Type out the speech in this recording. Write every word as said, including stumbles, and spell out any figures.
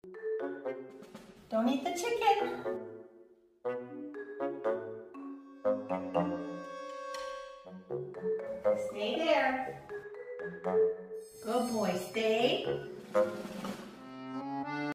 Don't eat the chicken. Stay there. Good boy, stay.